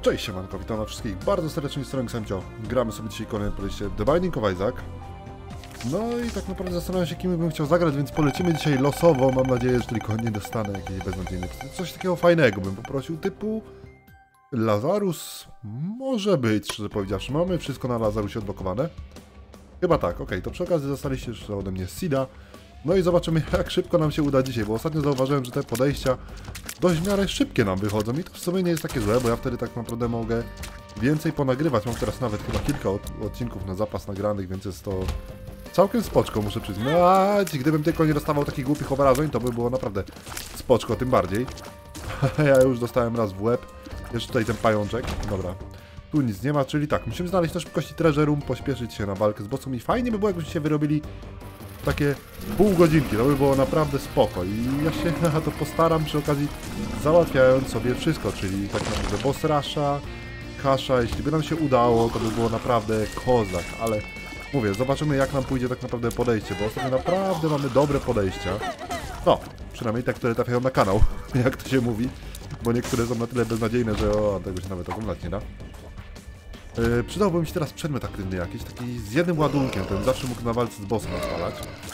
Cześć siemanko, witam na wszystkich bardzo serdecznie, Strong Samcio. Gramy sobie dzisiaj kolejne podejście The Binding of Isaac. No i tak naprawdę zastanawiam się, kim bym chciał zagrać, więc polecimy dzisiaj losowo. Mam nadzieję, że tylko nie dostanę jakiejś beznadziejnej. Coś takiego fajnego bym poprosił, typu Lazarus. Może być, szczerze powiedziawszy. Mamy wszystko na Lazarusie odblokowane. Chyba tak, okej, to przy okazji dostaliście już ode mnie Seeda. No i zobaczymy, jak szybko nam się uda dzisiaj, bo ostatnio zauważyłem, że te podejścia dość w miarę szybkie nam wychodzą i to w sumie nie jest takie złe, bo ja wtedy tak naprawdę mogę więcej ponagrywać. Mam teraz nawet chyba kilka odcinków na zapas nagranych, więc jest to całkiem spoczko, muszę przyznać. No a gdybym tylko nie dostawał takich głupich obrażeń, to by było naprawdę spoczko, tym bardziej. Ja już dostałem raz w łeb. Jeszcze tutaj ten pajączek. Dobra. Tu nic nie ma, czyli tak, musimy znaleźć na szybkości treasure room, pośpieszyć się na walkę z bossem i fajnie by było, jakbyście się wyrobili takie pół godzinki, to by było naprawdę spoko i ja się na to postaram przy okazji, załatwiając sobie wszystko, czyli tak naprawdę boss rusha, kasza, jeśli by nam się udało, to by było naprawdę kozak, ale mówię, zobaczymy, jak nam pójdzie tak naprawdę podejście, bo ostatnio naprawdę mamy dobre podejścia, no, przynajmniej te, które trafiają na kanał, jak to się mówi, bo niektóre są na tyle beznadziejne, że tego się nawet oglądać nie da. Przydałby mi się teraz przedmiot aktywny jakiś, taki z jednym ładunkiem, ten zawsze mógł na walce z bossem odpalać.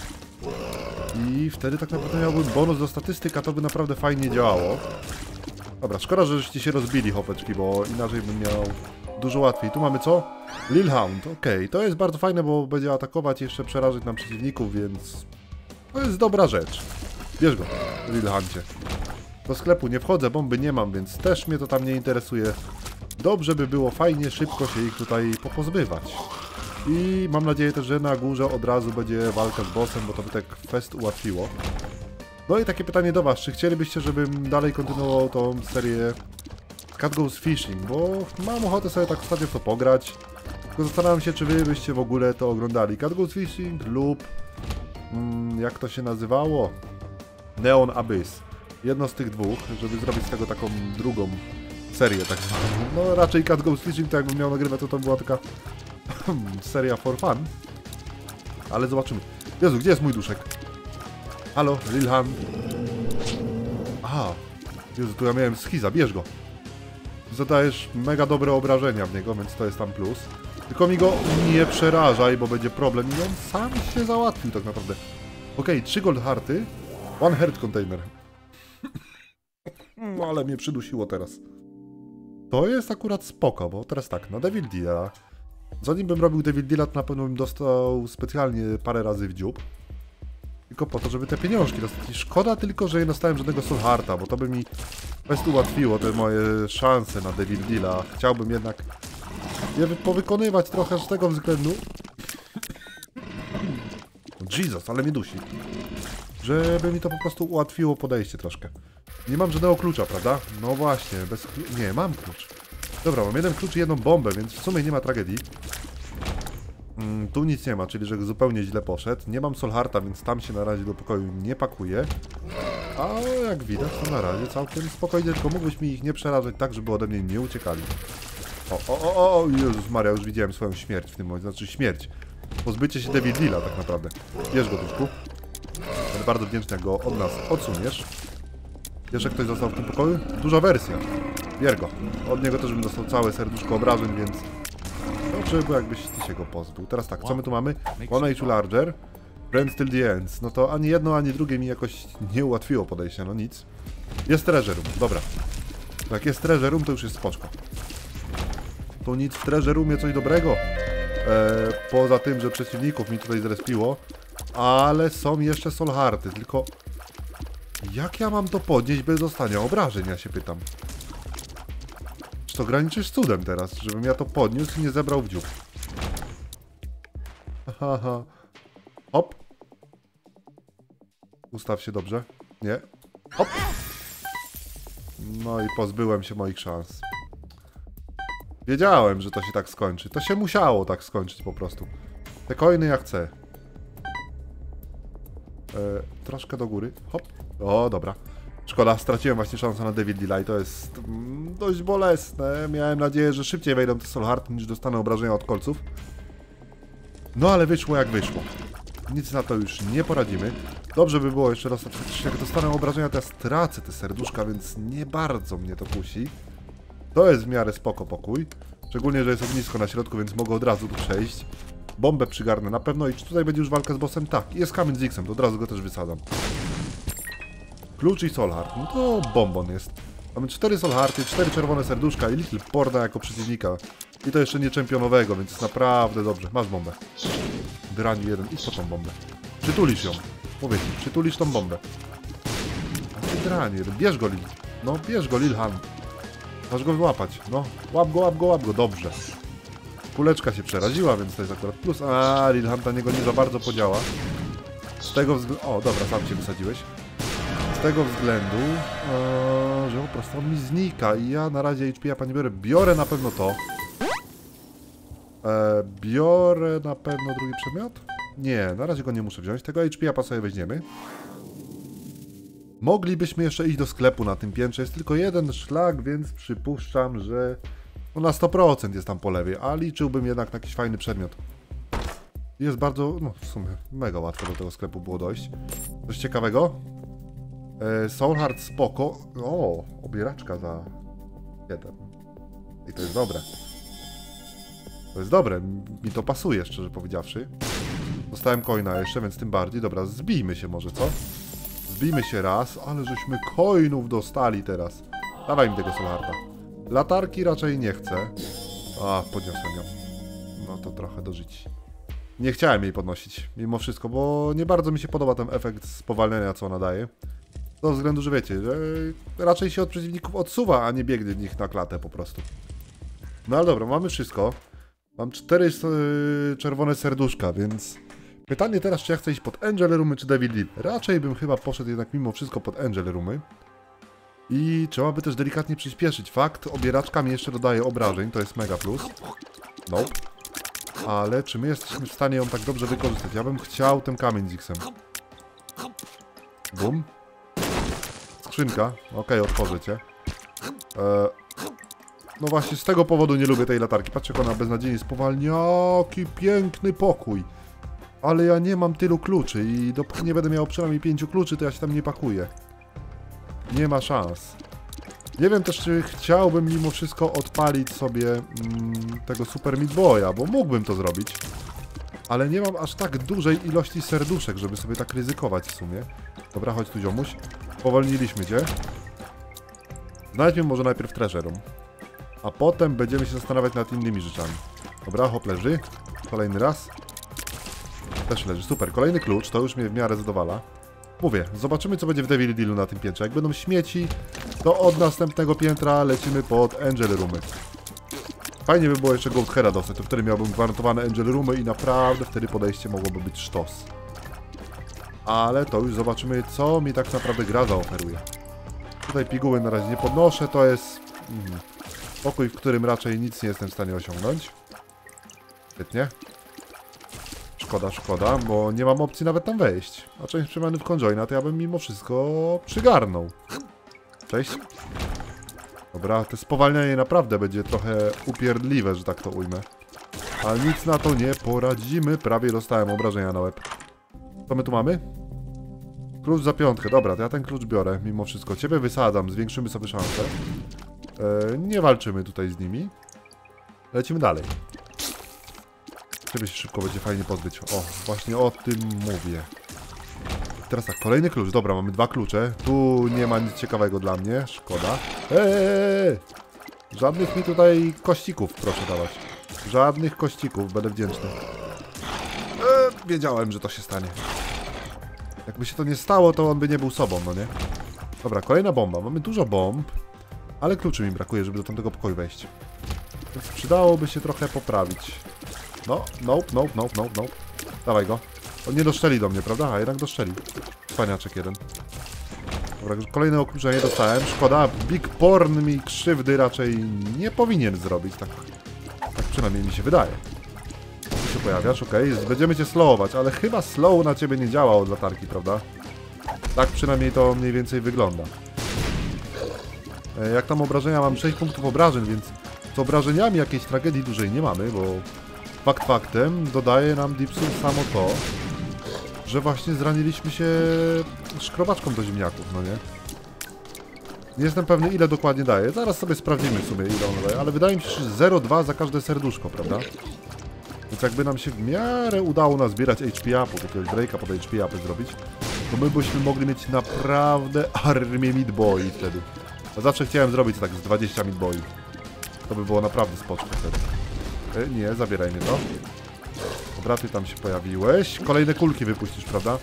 I wtedy tak naprawdę miałbym bonus do statystyk, a to by naprawdę fajnie działało. Dobra, szkoda, że żeście się rozbili, chłopeczki, bo inaczej bym miał dużo łatwiej. Tu mamy co? Lilhound, okej, to jest bardzo fajne, bo będzie atakować i jeszcze przerażyć nam przeciwników, więc to jest dobra rzecz. Bierz go, Lilhoundzie. Do sklepu nie wchodzę, bomby nie mam, więc też mnie to tam nie interesuje. Dobrze by było fajnie, szybko się ich tutaj popozbywać. I mam nadzieję też, że na górze od razu będzie walka z bossem, bo to by tak fest ułatwiło. No i takie pytanie do was, czy chcielibyście, żebym dalej kontynuował tą serię Cat Goes Fishing, bo mam ochotę sobie tak ostatnio w to pograć. Tylko zastanawiam się, czy wy byście w ogóle to oglądali. Cat Goes Fishing lub jak to się nazywało? Neon Abyss. Jedno z tych dwóch, żeby zrobić z tego taką drugą serię tak zwaną. No raczej Cat Goes Fishing, to jakbym miał nagrywać, to była taka seria for fun. Ale zobaczymy. Jezu, gdzie jest mój duszek? Halo, Lilhan. Aha. Jezu, tu ja miałem schiza, bierz go. Zadajesz mega dobre obrażenia w niego, więc to jest tam plus. Tylko mi go nie przerażaj, bo będzie problem i on sam się załatwił tak naprawdę. Okej, 3 gold hearty, 1 heart container. No ale mnie przydusiło teraz. To jest akurat spoko, bo teraz tak, na Devil Deala. Zanim bym robił Devil Deala, to na pewno bym dostał specjalnie parę razy w dziób. Tylko po to, żeby te pieniążki dostać. I szkoda tylko, że nie dostałem żadnego Soul Hearta, bo to by mi fest ułatwiło te moje szanse na Devil Deala. Chciałbym jednak je powykonywać trochę z tego względu. Jesus, ale mnie dusi. Żeby mi to po prostu ułatwiło podejście troszkę. Nie mam żadnego klucza, prawda? No właśnie, bez nie, mam klucz. Dobra, mam jeden klucz i jedną bombę, więc w sumie nie ma tragedii. Tu nic nie ma, czyli że zupełnie źle poszedł. Nie mam Soul Hearta, więc tam się na razie do pokoju nie pakuję. A jak widać, to na razie całkiem spokojnie, tylko mógłbyś mi ich nie przerażać tak, żeby ode mnie nie uciekali. O, Jezus Maria, już widziałem swoją śmierć w tym momencie, znaczy śmierć. Pozbycie się Devil Deala tak naprawdę. Bierz go, duszku. Będę bardzo wdzięczny, jak go od nas odsuniesz. Jeszcze ktoś został w tym pokoju? Duża wersja. Bier go. Od niego też bym dostał całe serduszko obrażeń, więc dobrze by było, jakbyś ty się go pozbył. Teraz tak, co my tu mamy? One Age Larger. Friends till the ends. No to ani jedno, ani drugie mi jakoś nie ułatwiło podejścia, no nic. Jest treasure room, dobra. Jak jest treasure room, to już jest spoczko. Tu nic w treasure roomie coś dobrego. Poza tym, że przeciwników mi tutaj zrespiło. Ale są jeszcze Soul Hearty, tylko jak ja mam to podnieść bez dostania obrażeń, ja się pytam. Czy to graniczy z cudem teraz, żebym ja to podniósł i nie zebrał w dziób? Haha. Hop. Ustaw się dobrze. Nie. Hop. No i pozbyłem się moich szans. Wiedziałem, że to się tak skończy. To się musiało tak skończyć po prostu. Te coiny ja chcę. Troszkę do góry. Hop. O, dobra. Szkoda, straciłem właśnie szansę na Devil Deala i to jest dość bolesne. Miałem nadzieję, że szybciej wejdą te Soul Hearty, niż dostanę obrażenia od kolców. No ale wyszło jak wyszło. Nic na to już nie poradzimy. Dobrze by było jeszcze raz, jak dostanę obrażenia, to ja stracę te serduszka, więc nie bardzo mnie to kusi. To jest w miarę spoko pokój. Szczególnie, że jest ognisko na środku, więc mogę od razu tu przejść. Bombę przygarnę na pewno i czy tutaj będzie już walka z bossem? Tak, jest kamień z X-em, to od razu go też wysadzam. Klucz i Soul Heart, no to bombon jest. Mamy 4 Soul Hearty, 4 czerwone serduszka i Little Porda jako przeciwnika. I to jeszcze nie czempionowego, więc jest naprawdę dobrze. Masz bombę. Draniu jeden, idź po tą bombę. Przytulisz ją. Mówię ci, przytulisz tą bombę. A ty draniu, bierz go Lil. No, bierz go Lilhan. Masz go wyłapać. No, łap go, łap go, łap go. Dobrze. Kuleczka się przeraziła, więc to jest akurat plus. A, Lilhan na niego nie za bardzo podziała. Z tego względu... O, dobra, sam się wysadziłeś. Z tego względu, że po prostu on mi znika i ja na razie HP-a nie biorę. Biorę na pewno to. Biorę na pewno drugi przedmiot? Nie, na razie go nie muszę wziąć. Tego HP-a sobie weźmiemy. Moglibyśmy jeszcze iść do sklepu na tym piętrze. Jest tylko jeden szlak, więc przypuszczam, że no na 100% jest tam po lewej, a liczyłbym jednak na jakiś fajny przedmiot. Jest bardzo, no w sumie mega łatwo do tego sklepu było dojść. Coś ciekawego? Soul Heart spoko. O, obieraczka za 7. I to jest dobre. To jest dobre, mi to pasuje, szczerze powiedziawszy. Dostałem coina jeszcze, więc tym bardziej. Dobra, zbijmy się może, co? Zbijmy się raz, ale żeśmy coinów dostali teraz. Dawaj mi tego Soul Hearta. Latarki raczej nie chcę. A, podniosłem ją. No to trochę dożyć. Nie chciałem jej podnosić, mimo wszystko, bo nie bardzo mi się podoba ten efekt spowalniania, co ona daje. Z tego względu, że wiecie, że raczej się od przeciwników odsuwa, a nie biegnie w nich na klatę po prostu. No ale dobra, mamy wszystko. Mam 4 czerwone serduszka, więc... Pytanie teraz, czy ja chcę iść pod Angel Roomy, czy Devil Deal? Raczej bym chyba poszedł jednak mimo wszystko pod Angel Roomy. I trzeba by też delikatnie przyspieszyć. Fakt, obieraczka mi jeszcze dodaje obrażeń, to jest mega plus. Nope. Ale czy my jesteśmy w stanie ją tak dobrze wykorzystać? Ja bym chciał ten kamień z X-em. Bum. Skrzynka. Okej, otworzę cię. No właśnie, z tego powodu nie lubię tej latarki. Patrzcie, jak ona beznadziejnie spowalnia. Jaki piękny pokój. Ale ja nie mam tylu kluczy i dopóki nie będę miał przynajmniej 5 kluczy, to ja się tam nie pakuję. Nie ma szans. Nie wiem też, czy chciałbym mimo wszystko odpalić sobie tego Super Meat Boya, bo mógłbym to zrobić. Ale nie mam aż tak dużej ilości serduszek, żeby sobie tak ryzykować w sumie. Dobra, chodź tu ziomuś. Powolniliśmy cię. Znajdźmy może najpierw Treasure Room. A potem będziemy się zastanawiać nad innymi rzeczami. Dobra, hop, leży. Kolejny raz. Też leży, super. Kolejny klucz, to już mnie w miarę zadowala. Mówię, zobaczymy co będzie w Devil Dealu na tym piętrze. Jak będą śmieci, to od następnego piętra lecimy pod Angel Roomy. Fajnie by było jeszcze Goat Haira dostać, to wtedy miałbym gwarantowane Angel Roomy i naprawdę wtedy podejście mogłoby być sztos. Ale to już zobaczymy, co mi tak naprawdę gra zaoferuje. Tutaj piguły na razie nie podnoszę, to jest pokój, w którym raczej nic nie jestem w stanie osiągnąć. Świetnie. Szkoda, szkoda, bo nie mam opcji nawet tam wejść. A część przemianów Conjoina to ja bym mimo wszystko przygarnął. Cześć. Dobra, to spowalnianie naprawdę będzie trochę upierdliwe, że tak to ujmę. Ale nic na to nie poradzimy. Prawie dostałem obrażenia na łeb. Co my tu mamy? Klucz za 5. Dobra, to ja ten klucz biorę mimo wszystko. Ciebie wysadzam, zwiększymy sobie szanse. Nie walczymy tutaj z nimi. Lecimy dalej. Ciebie się szybko będzie fajnie pozbyć. O, właśnie o tym mówię. Teraz tak, kolejny klucz. Dobra, mamy 2 klucze. Tu nie ma nic ciekawego dla mnie. Szkoda. Żadnych mi tutaj kościków proszę dawać. Żadnych kościków, będę wdzięczny. Wiedziałem, że to się stanie. Jakby się to nie stało, to on by nie był sobą, no nie? Dobra, kolejna bomba. Mamy dużo bomb, ale kluczy mi brakuje, żeby do tamtego pokoju wejść. Więc przydałoby się trochę poprawić. No, nope. Dawaj go. On nie doszczeli do mnie, prawda? A jednak doszczeli. Wspaniaczek jeden. Dobra, kolejne okrużenie dostałem. Szkoda, Big Porn mi krzywdy raczej nie powinien zrobić. Tak przynajmniej mi się wydaje. Tu się pojawiasz, okej. Będziemy cię slowować, ale chyba slow na ciebie nie działa od latarki, prawda? Tak przynajmniej to mniej więcej wygląda. Jak tam obrażenia? Mam 6 punktów obrażeń, więc z obrażeniami jakiejś tragedii dużej nie mamy, bo fakt faktem dodaje nam Dipsul samo to, że właśnie zraniliśmy się szkrobaczką do ziemniaków, no nie? Nie jestem pewny, ile dokładnie daje. Zaraz sobie sprawdzimy w sumie, ile on daje, ale wydaje mi się, że 0,2 za każde serduszko, prawda? Więc jakby nam się w miarę udało nazbierać HP upów, jakiegoś breaka pod HP upy zrobić, to my byśmy mogli mieć naprawdę armię midboy wtedy. A zawsze chciałem zrobić tak z 20 midboy. To by było naprawdę spoczko wtedy. Nie, zabieraj mnie to. Dobra, ty tam się pojawiłeś. Kolejne kulki wypuścisz, prawda?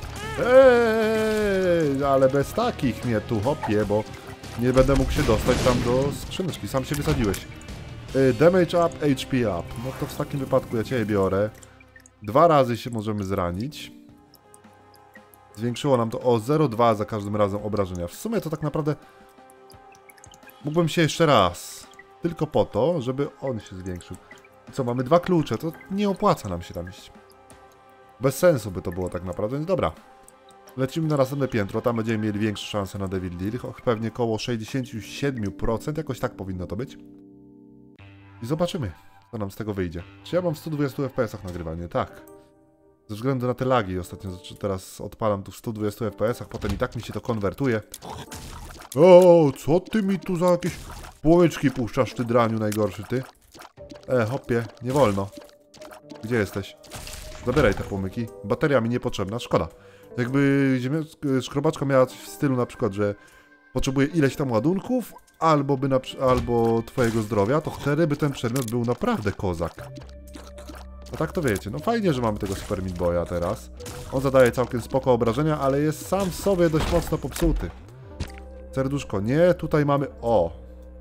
Ale bez takich mnie tu, hopie, bo nie będę mógł się dostać tam do skrzyneczki. Sam się wysadziłeś. Damage up, HP up. No to w takim wypadku ja cię biorę. 2 razy się możemy zranić. Zwiększyło nam to o 0,2 za każdym razem obrażenia. W sumie to tak naprawdę mógłbym się jeszcze raz. Tylko po to, żeby on się zwiększył. Co, mamy 2 klucze, to nie opłaca nam się tam iść. Bez sensu by to było tak naprawdę. Dobra. Lecimy na następne piętro, tam będziemy mieli większe szanse na Devil Deal. Pewnie około 67%, jakoś tak powinno to być. I zobaczymy, co nam z tego wyjdzie. Czy ja mam w 120 FPS-ach nagrywanie? Tak. Ze względu na te lagi ostatnio, teraz odpalam tu w 120 FPS-ach, potem i tak mi się to konwertuje. O, co ty mi tu za jakieś płomyczki puszczasz, ty draniu najgorszy, ty? Hopie, nie wolno. Gdzie jesteś? Zabieraj te płomyki. Bateria mi niepotrzebna, szkoda. Jakby szkrobaczka miała coś w stylu na przykład, że potrzebuje ileś tam ładunków, albo twojego zdrowia, to wtedy by ten przedmiot był naprawdę kozak. A tak to wiecie, no fajnie, że mamy tego Super Meat Boya teraz. On zadaje całkiem spoko obrażenia, ale jest sam w sobie dość mocno popsuty. Serduszko, nie, tutaj mamy... O!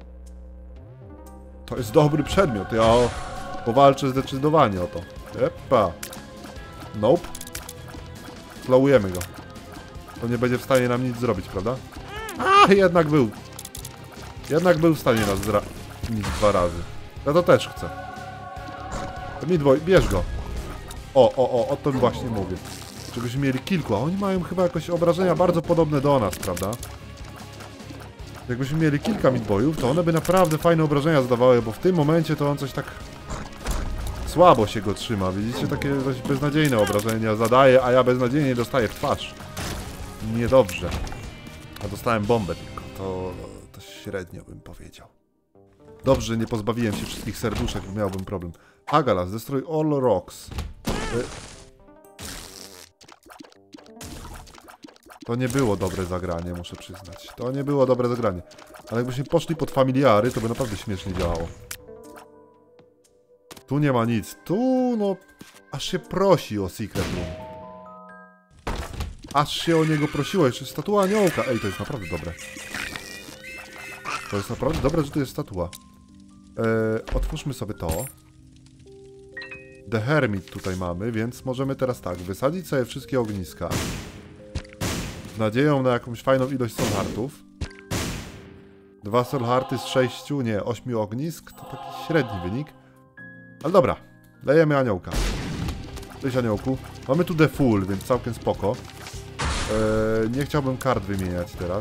To jest dobry przedmiot, ja powalczę zdecydowanie o to. Epa! Nope. Slowujemy go. To nie będzie w stanie nam nic zrobić, prawda? A, jednak był. Jednak był w stanie nas zranić 2 razy. Ja to też chcę. Midboy, bierz go. O tym właśnie mówię. Żebyśmy mieli kilku, a oni mają chyba jakoś obrażenia bardzo podobne do nas, prawda? Jakbyśmy mieli kilka midboyów, to one by naprawdę fajne obrażenia zadawały, bo w tym momencie to on coś tak słabo się go trzyma. Widzicie, takie dość beznadziejne obrażenia zadaje, a ja beznadziejnie dostaję w twarz. Niedobrze. A dostałem bombę tylko. To średnio bym powiedział. Dobrze, że nie pozbawiłem się wszystkich serduszek, bo miałbym problem. Agalas, destroy all rocks. To nie było dobre zagranie, muszę przyznać. To nie było dobre zagranie. Ale jakbyśmy poszli pod familiary, to by naprawdę śmiesznie działało. Tu nie ma nic. Tu, no... Aż się prosi o Secret Room. Aż się o niego prosiło. Jeszcze statua aniołka. Ej, to jest naprawdę dobre. To jest naprawdę dobre, że to jest statua. Otwórzmy sobie to. The Hermit tutaj mamy, więc możemy teraz tak, wysadzić sobie wszystkie ogniska. Z nadzieją na jakąś fajną ilość soulheartów. 2 soulhearty z 6, nie, 8 ognisk. To taki średni wynik. Ale dobra, lejemy aniołka. Cześć aniołku. Mamy tu the full, więc całkiem spoko. Nie chciałbym kart wymieniać teraz.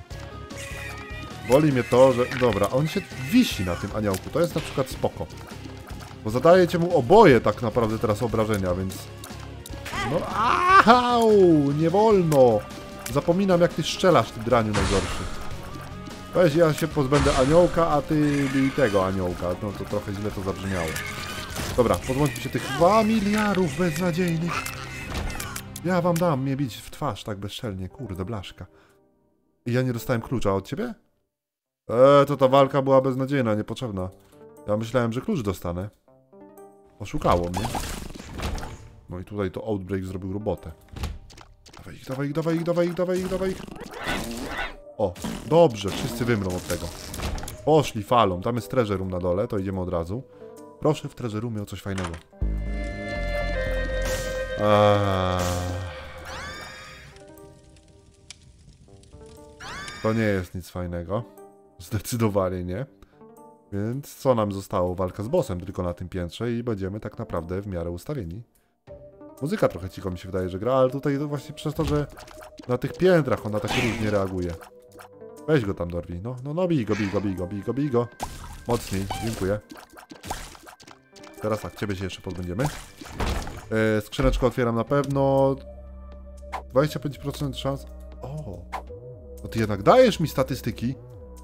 Boli mnie to, że... Dobra, on się wisi na tym aniołku. To jest na przykład spoko. Bo zadajecie mu oboje tak naprawdę teraz obrażenia, więc... No, au! Nie wolno! Zapominam, jak ty strzelasz, ty draniu najgorszy. Weź, ja się pozbędę aniołka, a ty tego aniołka. No to trochę źle to zabrzmiało. Dobra, pozbądźmy się tych 2 miliardów beznadziejnych. Ja wam dam mnie bić w twarz tak bezczelnie. Kurde, blaszka. I ja nie dostałem klucza od ciebie? To ta walka była beznadziejna, niepotrzebna. Ja myślałem, że klucz dostanę. Oszukało mnie. No i tutaj to Outbreak zrobił robotę. Dawaj ich, dawaj ich, dawaj ich, dawaj ich, dawaj ich, dawaj ich. O, dobrze, wszyscy wymrą od tego. Poszli falą, tam jest treasure room na dole, to idziemy od razu. Proszę w treasure roomie o coś fajnego. To nie jest nic fajnego. Zdecydowanie nie. Więc co nam zostało? Walka z bossem tylko na tym piętrze i będziemy tak naprawdę w miarę ustawieni. Muzyka trochę cicho mi się wydaje, że gra, ale tutaj to właśnie przez to, że na tych piętrach ona tak różnie reaguje. Weź go tam, dorwij. No, bij go, bij go, bij go, bij go, bij go. Mocniej, dziękuję. Teraz tak, ciebie się jeszcze pozbędziemy. Skrzyneczkę otwieram na pewno. 25% szans. O! No ty jednak dajesz mi statystyki.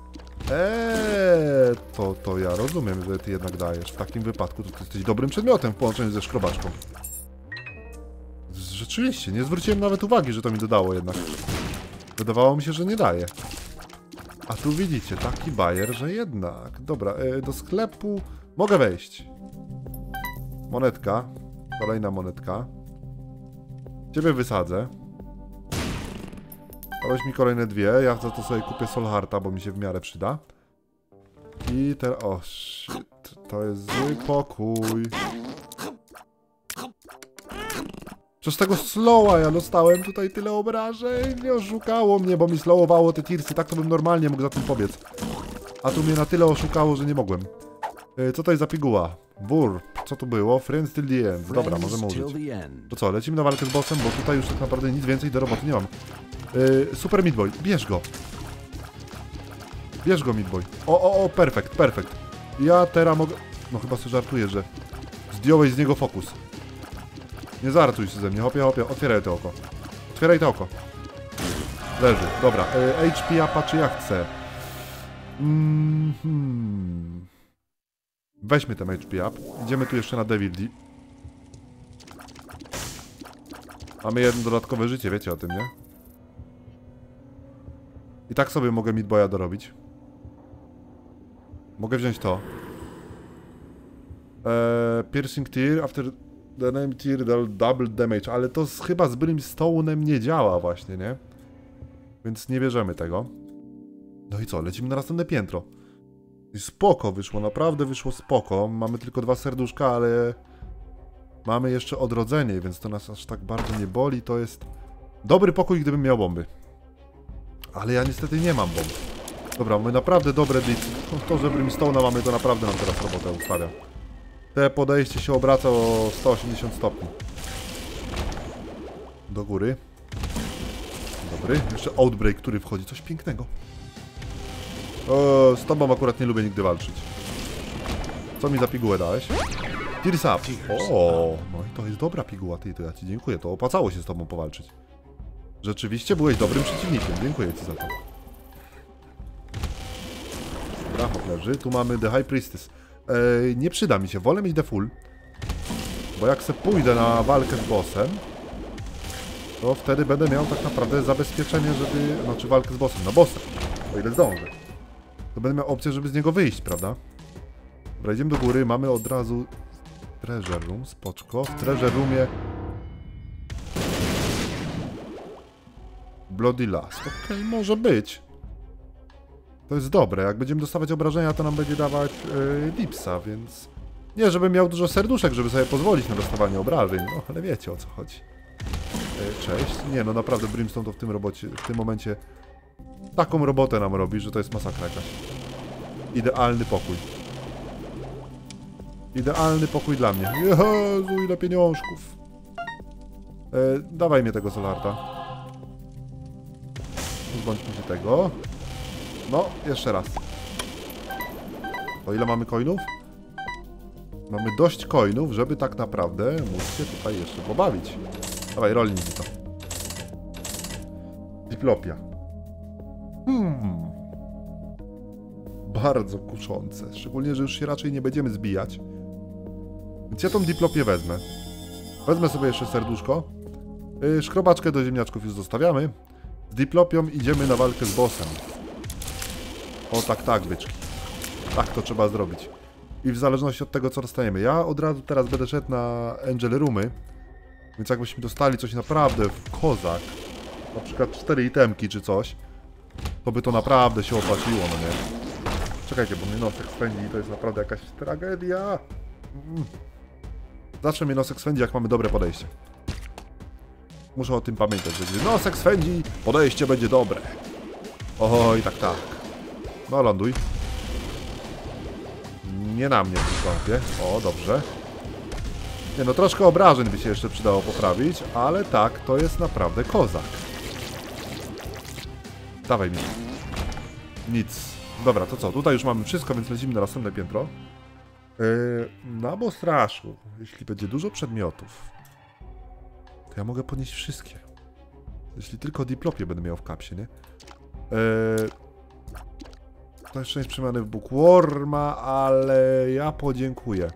To ja rozumiem, że ty jednak dajesz. W takim wypadku to ty jesteś dobrym przedmiotem w połączeniu ze szkrobaczką. Rzeczywiście, nie zwróciłem nawet uwagi, że to mi dodało jednak. Wydawało mi się, że nie daje. A tu widzicie, taki bajer, że jednak. Dobra, do sklepu mogę wejść. Monetka. Kolejna monetka. Ciebie wysadzę. Dałeś mi kolejne dwie. Ja za to sobie kupię Solharta, bo mi się w miarę przyda. I teraz... O, shit. To jest zły pokój. Przez tego slowa ja dostałem tutaj tyle obrażeń. Nie oszukało mnie, bo mi slowowało te tirsy. Tak to bym normalnie mógł za tym pobiec. A tu mnie na tyle oszukało, że nie mogłem. Co to jest za piguła? Wurp. Co to było? Friends till the end. Dobra, możemy użyć. To co, lecimy na walkę z bossem, bo tutaj już tak naprawdę nic więcej do roboty nie mam. Super Meat Boy, bierz go. Bierz go, Meat Boy. Perfekt. Ja teraz mogę... No chyba sobie żartuję, że... Zdjąłeś z niego fokus. Nie żartuj się ze mnie, hopie. Otwieraj to oko. Otwieraj to oko. Leży, dobra. HP upa czy ja chcę? Weźmy ten HP up. Idziemy tu jeszcze na Devil D. Mamy jedno dodatkowe życie, wiecie o tym, nie? I tak sobie mogę Meat Boya dorobić. Mogę wziąć to. Piercing Tear after the name Tear double damage, ale to chyba z Brimstone'em nie działa właśnie, nie? Więc nie bierzemy tego. No i co, lecimy na następne piętro. I spoko wyszło, naprawdę wyszło spoko. Mamy tylko 2 serduszka, ale... Mamy jeszcze odrodzenie, więc to nas aż tak bardzo nie boli. To jest dobry pokój, gdybym miał bomby. Ale ja niestety nie mam bomb. Dobra, mamy naprawdę dobre bit. To, że Brimstone'a mamy, to naprawdę nam teraz robotę ustawia. Te podejście się obraca o 180 stopni. Do góry. Dobry. Jeszcze Outbreak, który wchodzi. Coś pięknego. Z tobą akurat nie lubię nigdy walczyć. Co mi za pigułę dałeś? Tears up. O, no i to jest dobra piguła. To ja ci dziękuję. To opłacało się z tobą powalczyć. Rzeczywiście byłeś dobrym przeciwnikiem. Dziękuję ci za to. Dobra, leży. Tu mamy The High Priestess. Nie przyda mi się. Wolę mieć The Full. Bo jak se pójdę na walkę z bossem, to wtedy będę miał tak naprawdę zabezpieczenie, żeby... Znaczy walkę z bossem. No bossem. O ile zdążę. To będę miał opcję, żeby z niego wyjść, prawda? Dobra, idziemy do góry. Mamy od razu Treasure Room. Spoczko. W Treasure Roomie... Bloody Last. Okej, może być. To jest dobre. Jak będziemy dostawać obrażenia, to nam będzie dawać dipsa, więc... Nie, żebym miał dużo serduszek, żeby sobie pozwolić na dostawanie obrażeń. No, ale wiecie, o co chodzi. Cześć. Nie, no naprawdę Brimstone to w tym momencie taką robotę nam robi, że to jest masakra jakaś. Idealny pokój. Idealny pokój dla mnie. Jezu, ile pieniążków. Dawaj mnie tego Solharta. Pozbądźmy się tego. No, jeszcze raz. O ile mamy coinów? Mamy dość coinów, żeby tak naprawdę móc się tutaj jeszcze pobawić. Dawaj, rolnij mi to. Diplopia. Bardzo kuszące. Szczególnie, że już się raczej nie będziemy zbijać. Więc ja tą diplopię wezmę. Wezmę sobie jeszcze serduszko. Szkrobaczkę do ziemniaczków już zostawiamy. Z diplopią idziemy na walkę z bossem. O tak, byczki. Tak to trzeba zrobić. I w zależności od tego, co dostajemy. Ja od razu teraz będę szedł na Angel Roomy. Więc jakbyśmy dostali coś naprawdę w kozak, na przykład 4 itemki czy coś, to by to naprawdę się opłaciło, no nie? Czekajcie, bo mnie nosek swędzi i to jest naprawdę jakaś tragedia. Zawsze mnie nosek swędzi, jak mamy dobre podejście. Muszę o tym pamiętać, że gdy nosek swędzi, podejście będzie dobre. Oj, tak. No, ląduj. Nie na mnie tylko. O, dobrze. Nie no, troszkę obrażeń by się jeszcze przydało poprawić, ale tak, to jest naprawdę kozak. Dawaj mi. Nic. Dobra, to co? Tutaj już mamy wszystko, więc lecimy na następne piętro. Na Bostraszu, jeśli będzie dużo przedmiotów, to ja mogę podnieść wszystkie. Jeśli tylko diplopię będę miał w kapsie, nie? To jeszcze jest przemiany w Bookworma, ale ja podziękuję.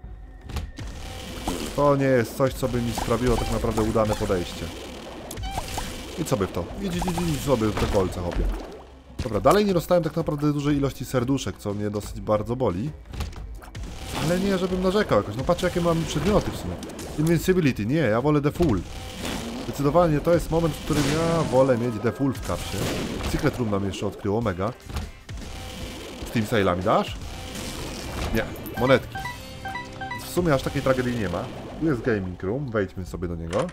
To nie jest coś, co by mi sprawiło tak naprawdę udane podejście. I co by w to? Idź sobie w te kolce, hopie. Dobra, dalej nie dostałem tak naprawdę dużej ilości serduszek, co mnie dosyć bardzo boli. Ale nie, żebym narzekał jakoś. No patrzcie, jakie mam przedmioty w sumie. Invincibility, nie, ja wolę The Full. Zdecydowanie to jest moment, w którym ja wolę mieć The Full w kapsie. Secret Room nam jeszcze odkryło, mega. Steam Sale'ami dasz? Nie, monetki. W sumie aż takiej tragedii nie ma. Tu jest Gaming Room, wejdźmy sobie do niego.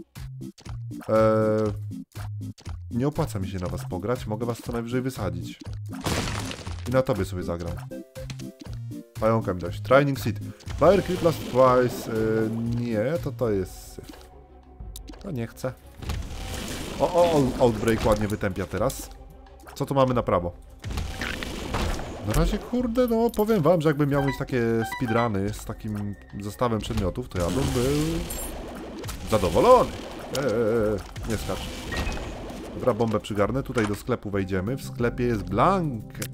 Nie opłaca mi się na was pograć, mogę was co najwyżej wysadzić. I na tobie sobie zagram. Pająka mi dać. Training Seat. Fire Creep last twice. Nie, to jest... No nie chcę. Outbreak ładnie wytępia teraz. Co tu mamy na prawo? Na razie, kurde, no powiem wam, że jakbym miał mieć takie speedruny z takim zestawem przedmiotów, to ja bym był zadowolony. Nie skacz. Dobra, bombę przygarnę. Tutaj do sklepu wejdziemy. W sklepie jest blank.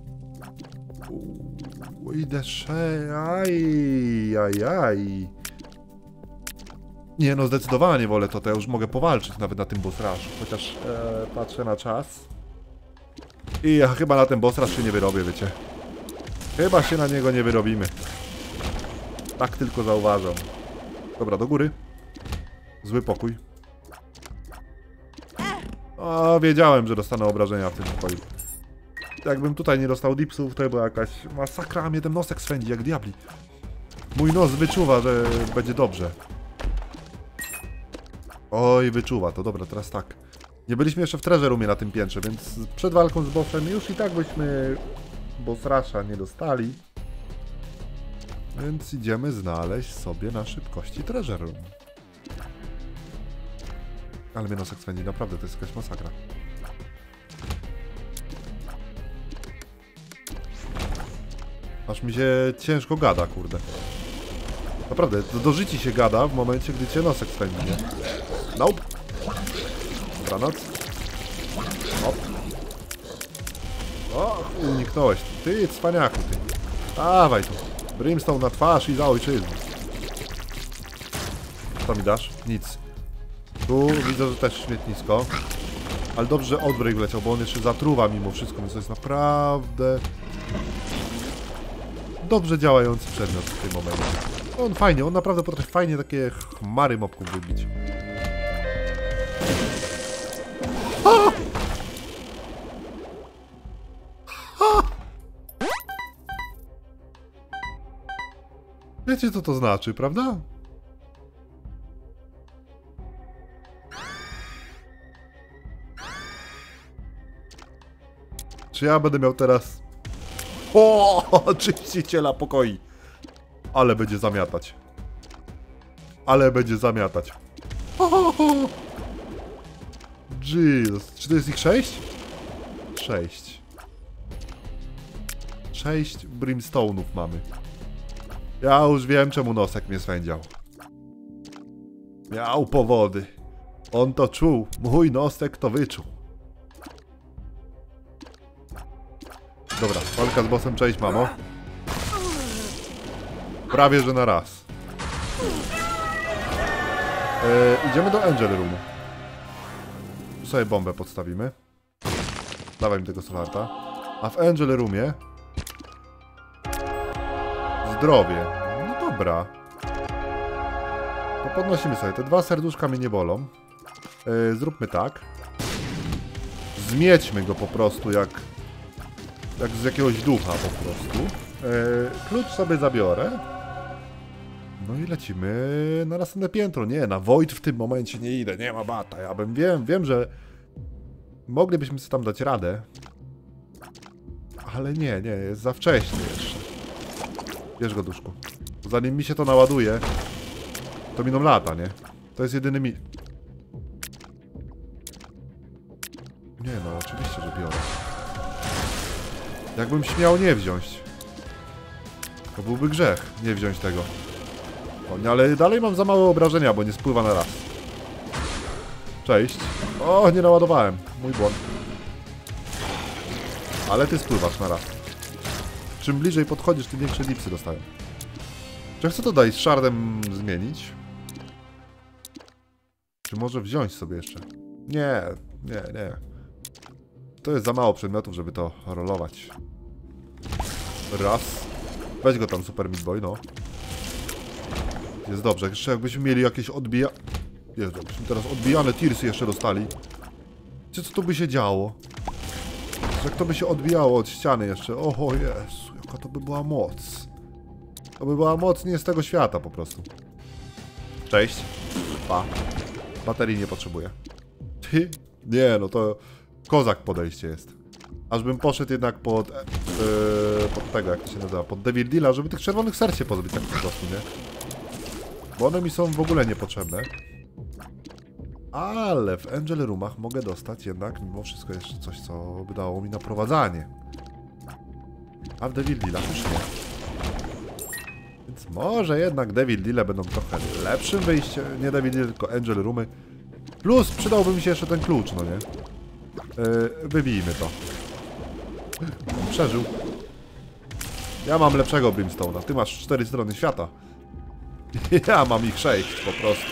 Idę aj. Nie no, zdecydowanie wolę to ja już mogę powalczyć nawet na tym boss rushu. Chociaż patrzę na czas. I ja chyba na ten boss rush się nie wyrobię, wiecie. Chyba się na niego nie wyrobimy. Tak tylko zauważam. Dobra, do góry. Zły pokój. O, wiedziałem, że dostanę obrażenia w tym pokoju. Jakbym tutaj nie dostał dipsów, to była jakaś masakra, a mnie ten nosek swędzi jak diabli. Mój nos wyczuwa, że będzie dobrze. Oj, wyczuwa, to dobra, teraz tak. Nie byliśmy jeszcze w Treasure Roomie na tym piętrze, więc przed walką z bossem już i tak byśmy boss rusha nie dostali. Więc idziemy znaleźć sobie na szybkości Treasure Room. Ale mnie nosek swędzi, naprawdę, to jest jakaś masakra. Aż mi się ciężko gada, kurde. Naprawdę, do życi się gada w momencie, gdy cię nosek swędzi, nie? Nope. Granat. Hop. O, uniknąłeś. Ty, cwaniaku, ty. Dawaj tu. Brimstone na twarz i za ojczyznę. Co mi dasz? Nic. Tu widzę, że też śmietnisko. Ale dobrze, że Outbreak wleciał, bo on jeszcze zatruwa mimo wszystko, więc to jest naprawdę... dobrze działający przedmiot w tym momencie. On fajnie, on naprawdę potrafi fajnie takie chmary mobków wybić. A! A! Wiecie, co to znaczy, prawda? Czy ja będę miał teraz... O, czyściciela pokoi. Ale będzie zamiatać. Ale będzie zamiatać. Jesus. Czy to jest ich 6? 6. 6 brimstone'ów mamy. Ja już wiem, czemu nosek mnie swędział. Miał powody. On to czuł. Mój nosek to wyczuł. Dobra, walka z bossem, cześć mamo. Prawie, że na raz. Idziemy do Angel Roomu. Tu sobie bombę podstawimy. Dawaj mi tego solarta. A w Angel Roomie... zdrowie. No dobra. To podnosimy sobie. Te 2 serduszka mnie nie bolą. Zróbmy tak. Zmiećmy go po prostu jak z jakiegoś ducha po prostu. Klucz sobie zabiorę. No i lecimy na następne piętro. Nie, na Void w tym momencie nie idę. Nie ma bata. Ja wiem, że moglibyśmy sobie tam dać radę. Ale nie, jest za wcześnie jeszcze. Bierz go, duszku. Zanim mi się to naładuje, to miną lata, nie? To jest jedyny Nie no, oczywiście, że biorę. Jakbym śmiał nie wziąć, to byłby grzech nie wziąć tego. O, nie, ale dalej mam za małe obrażenia, bo nie spływa na raz. Cześć. O, nie naładowałem. Mój błąd. Ale ty spływasz na raz. Czym bliżej podchodzisz, tym większe dipsy dostają. Czy ja chcę to dać z shardem zmienić? Czy może wziąć sobie jeszcze? Nie. To jest za mało przedmiotów, żeby to rolować. Raz. Weź go tam, Super Meat Boy, no. Jest dobrze. Jeszcze jakbyśmy mieli jakieś Jest dobrze. Teraz odbijane tirsy jeszcze dostali. Co to by się działo? Jak to by się odbijało od ściany jeszcze? Oho, Jezu, jaka to by była moc. To by była moc nie z tego świata po prostu. Cześć. Pa. Baterii nie potrzebuję. Ty? Nie, no to kozak podejście jest. Aż bym poszedł jednak pod tego, jak to się nazywa, pod Devil Deala, żeby tych czerwonych serc się pozbyć tak po prostu, nie? Bo one mi są w ogóle niepotrzebne. Ale w Angel Roomach mogę dostać jednak mimo wszystko jeszcze coś, co by dało mi naprowadzanie. A w Devil Dealach już nie. Więc może jednak Devil Deale będą trochę lepszym wyjściem. Nie Devil Deal, tylko Angel Roomy. Plus przydałby mi się jeszcze ten klucz, no nie? Wybijmy to. On przeżył. Ja mam lepszego Brimstone'a. Ty masz 4 strony świata. Ja mam ich 6 po prostu.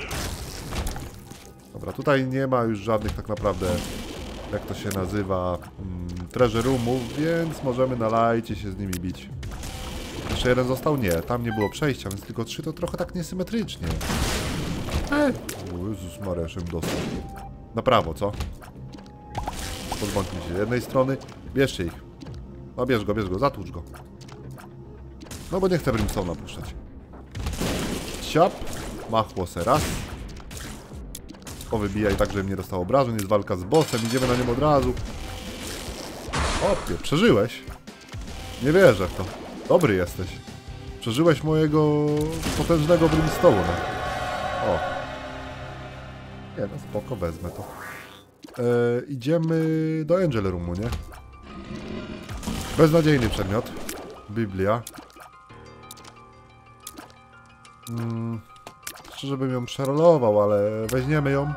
Dobra, tutaj nie ma już żadnych tak naprawdę, jak to się nazywa, treasure roomów, więc możemy na lajcie się z nimi bić. Jeszcze jeden został? Nie, tam nie było przejścia, więc tylko 3 to trochę tak niesymetrycznie. O Jezus Maria, żebym dostał. Na prawo, co? Pozbądźmy się jednej strony. Bierzcie ich. No bierz go, zatłucz go. No bo nie chcę Brimstone'a puszczać. Siap. Machło se raz. Powybijaj tak, żebym nie dostał obrażeń. Jest walka z bossem, idziemy na nim od razu. Opie, przeżyłeś. Nie wierzę w to. Dobry jesteś. Przeżyłeś mojego potężnego Brimstone'a. O. Nie no, spoko, wezmę to. Idziemy do Angel Roomu, nie? Beznadziejny przedmiot. Biblia. Szczerze bym ją przerolował, ale weźmiemy ją.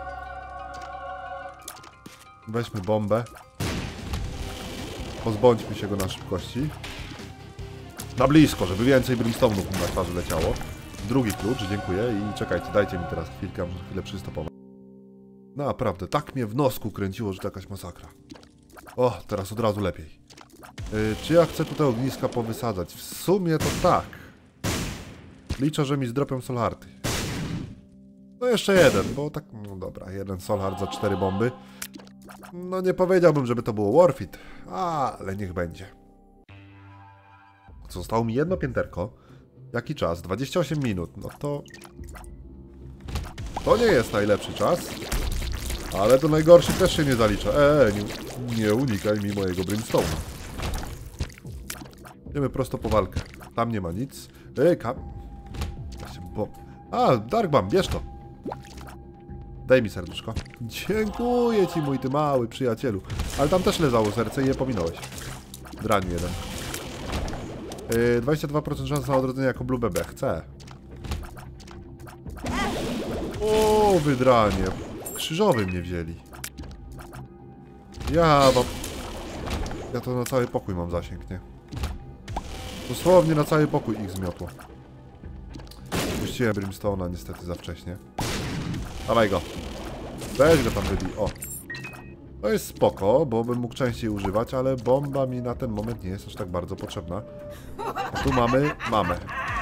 Weźmy bombę. Pozbądźmy się go na szybkości. Na blisko, żeby więcej brimstone'ów na twarzy leciało. Drugi klucz, dziękuję i czekajcie, dajcie mi teraz chwilkę, muszę chwilę przystopować. Naprawdę, tak mnie w nosku kręciło, że to jakaś masakra. O, teraz od razu lepiej. Czy ja chcę tutaj ogniska powysadzać? W sumie to tak. Liczę, że mi zdropią solharty. No jeszcze jeden, bo tak, no dobra, jeden solhard za 4 bomby. No nie powiedziałbym, żeby to było worth it, ale niech będzie. Zostało mi jedno pięterko. Jaki czas? 28 minut, no to... To nie jest najlepszy czas. Ale do najgorszych też się nie zalicza. Nie unikaj mi mojego Brimstone'a. Idziemy prosto po walkę. Tam nie ma nic. Dark Bomb, bierz to. Daj mi serduszko. Dziękuję ci, mój ty mały przyjacielu. Ale tam też leżało serce i je pominąłeś. Draniu jeden. 22% szans na odrodzenie jako Blue BB. Chcę. O, wydranie. Krzyżowy mnie wzięli. Ja to na cały pokój mam zasięg, nie? Dosłownie na cały pokój ich zmiotło. Puściłem Brimstone'a niestety za wcześnie. Dawaj go. Weź go tam wybij. O. To jest spoko, bo bym mógł częściej używać, ale bomba mi na ten moment nie jest aż tak bardzo potrzebna. A tu mamy.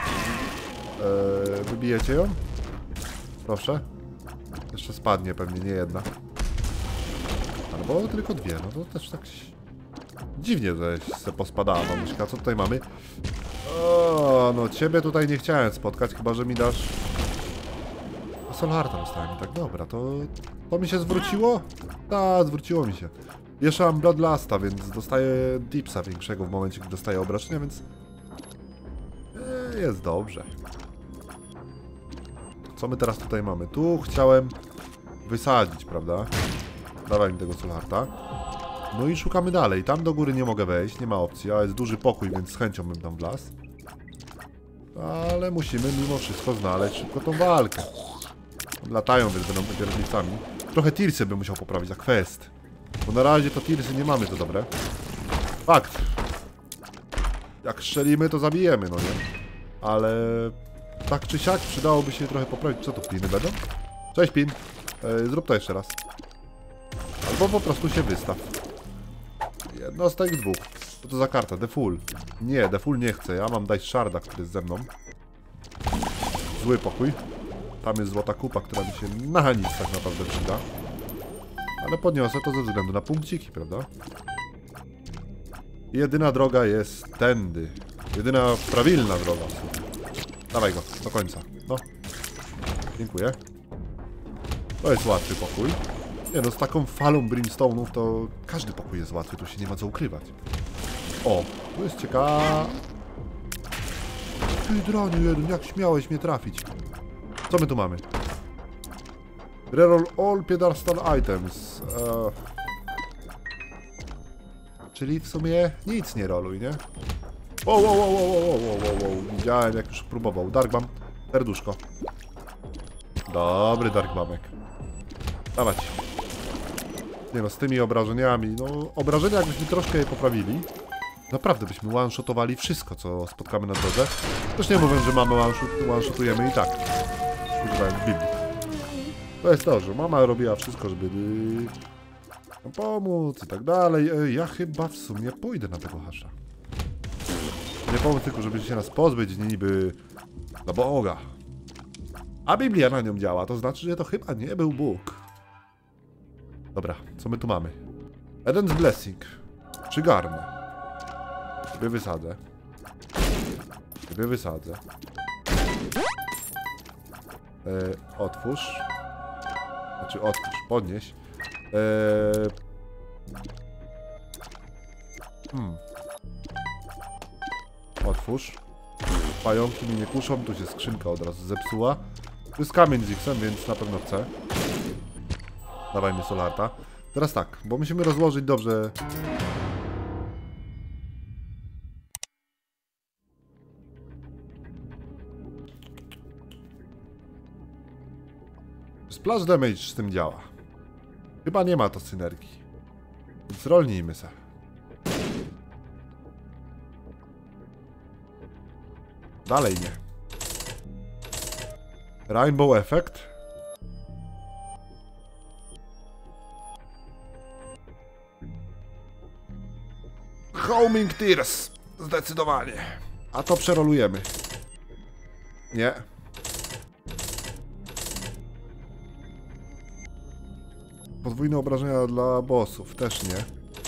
Wybijecie ją? Proszę. Jeszcze spadnie pewnie, nie jedna. Albo tylko 2, no to też tak... Dziwnie, że się pospadała mamuśka. Co tutaj mamy? O, no ciebie tutaj nie chciałem spotkać, chyba że mi dasz... Solharta dostałem i tak, dobra, to mi się zwróciło? Tak, zwróciło mi się. Jeszcze mam Bloodlasta, więc dostaję Dipsa większego w momencie, gdy dostaję obrażenia, więc... jest dobrze. Co my teraz tutaj mamy? Tu chciałem wysadzić, prawda? Dawaj mi tego Solharta. No i szukamy dalej. Tam do góry nie mogę wejść, nie ma opcji, a jest duży pokój, więc z chęcią bym tam wlazł. Ale musimy mimo wszystko znaleźć szybko tą walkę. Latają, więc będą piernicami. Trochę tirsy bym musiał poprawić za quest. Bo na razie to tirsy nie mamy, to dobre. Fakt. Jak strzelimy, to zabijemy, no nie? Ale tak czy siak przydałoby się trochę poprawić. Co to, piny będą? Cześć, pin. Zrób to jeszcze raz. Albo po prostu się wystaw. Jedno z tych dwóch. Co to za karta? The Fool. Nie, The Fool nie chcę. Ja mam Dice Sharda, który jest ze mną. Zły pokój. Tam jest złota kupa, która mi się na nic tak naprawdę przyda. Ale podniosę to ze względu na punkciki, prawda? Jedyna droga jest tędy. Jedyna prawilna droga. Dawaj go, do końca. No. Dziękuję. To jest łatwy pokój. Nie no, z taką falą brimstone'ów to każdy pokój jest łatwy, tu się nie ma co ukrywać. O, tu jest ciekawe. Ty draniu jeden, jak śmiałeś mnie trafić. Co my tu mamy? Reroll all pedestal items. Czyli w sumie nic nie roluj, nie? Wow. Widziałem, jak już próbował. Darkbam, serduszko. Dobry Darkbamek. Dawać. Nie no, z tymi obrażeniami, no obrażenia jakbyśmy troszkę je poprawili, naprawdę byśmy one-shotowali wszystko, co spotkamy na drodze. Też nie mówię, że mamy one-shotujemy i tak. Używając Biblii. To jest to, że mama robiła wszystko, żeby nam pomóc i tak dalej. Ja chyba w sumie pójdę na tego hasza. Nie pomóc tylko, żeby się nas pozbyć niby na Boga. A Biblia na nią działa, to znaczy, że to chyba nie był Bóg. Dobra, co my tu mamy? Eden's Blessing. Przygarnę. Ciebie wysadzę. Ciebie wysadzę. Otwórz. Znaczy otwórz, podnieś. Otwórz. Pająki mi nie kuszą, tu się skrzynka od razu zepsuła. Tu jest kamień z X-em, więc na pewno chcę. Dawajmy Solarta. Teraz tak, bo musimy rozłożyć dobrze. Splash damage z tym działa. Chyba nie ma to synergii. Więc rolnijmy se. Dalej nie. Rainbow Effect. Homing Tears. Zdecydowanie. A to przerolujemy. Nie. Podwójne obrażenia dla bossów. Też nie.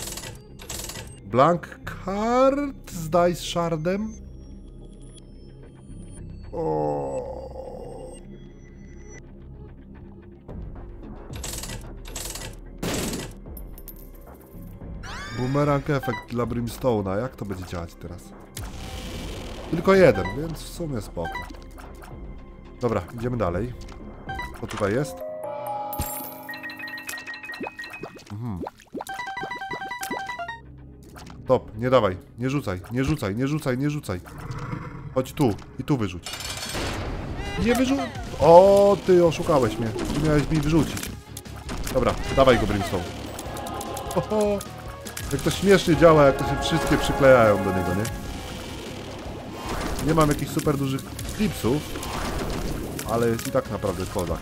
Blank Card z Dice Shardem. O. Boomerang efekt dla Brimstone'a. Jak to będzie działać teraz? Tylko jeden, więc w sumie spoko. Dobra, idziemy dalej. Co tutaj jest? Top, nie dawaj. Nie rzucaj, nie rzucaj, nie rzucaj, nie rzucaj. Chodź tu i tu wyrzuć. Nie wyrzuć. O, ty oszukałeś mnie. Miałeś mi wyrzucić. Dobra, dawaj go, Brimstone. Oho. Jak to śmiesznie działa, jak to się wszystkie przyklejają do niego, nie? Nie mam jakichś super dużych clipsów, ale jest i tak naprawdę kozak.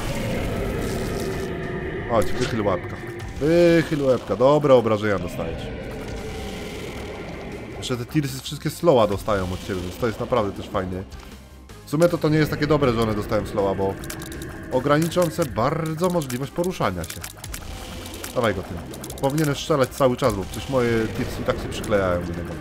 Chodź, wychyl łapka. Wychyl łapka. Dobre obrażenia dostajesz. Jeszcze te tearsy wszystkie slowa dostają od ciebie, więc to jest naprawdę też fajne. W sumie to nie jest takie dobre, że one dostają slowa, bo ograniczące bardzo możliwość poruszania się. Dawaj go tym. Powinieneś strzelać cały czas, bo przecież moje tearsy i tak się przyklejają do niego.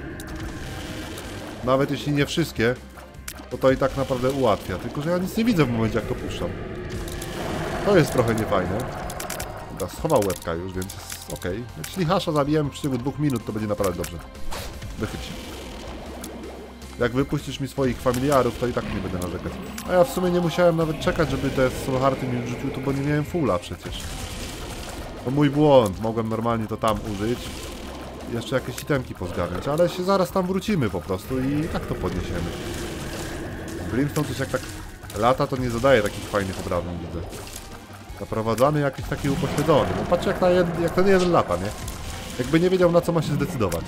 Nawet jeśli nie wszystkie, to i tak naprawdę ułatwia. Tylko że ja nic nie widzę w momencie, jak to puszczam. To jest trochę niefajne. Dobra, schował łebka już, więc jest ok. Jeśli hasza zabijemy w ciągu 2 minut, to będzie naprawdę dobrze. Wychyć się. Jak wypuścisz mi swoich familiarów, to i tak nie będę narzekać. A ja w sumie nie musiałem nawet czekać, żeby te soulhearty mi rzucił tu, bo nie miałem fulla przecież. To mój błąd, mogłem normalnie to tam użyć. Jeszcze jakieś itemki pozgarniać, ale się zaraz tam wrócimy po prostu i tak to podniesiemy. Brimstone coś jak tak lata, to nie zadaje takich fajnych obrażeń, widzę. Zaprowadzany jakiś taki upośledzony. No patrzcie jak ten jeden lata, nie? Jakby nie wiedział, na co ma się zdecydować.